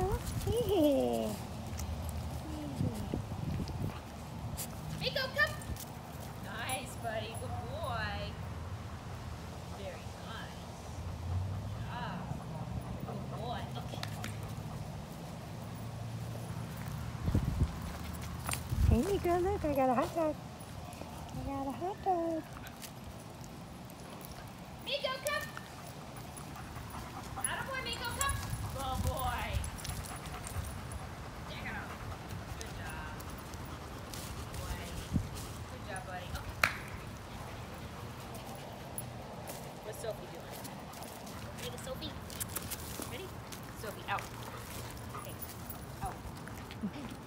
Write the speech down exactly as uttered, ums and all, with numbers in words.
go. Hey. Micco, come. Nice, buddy. Good boy. Very nice. Ah, good boy. Okay. Here you go. Look, I got a hot dog. I got a hot dog. Micco, come. Attaboy, Micco, come. Good boy. There you go. Good job. Good boy. Good job, buddy. Okay. What's Sophie doing? Ready, Sophie? Ready? Sophie, out. Okay. Out.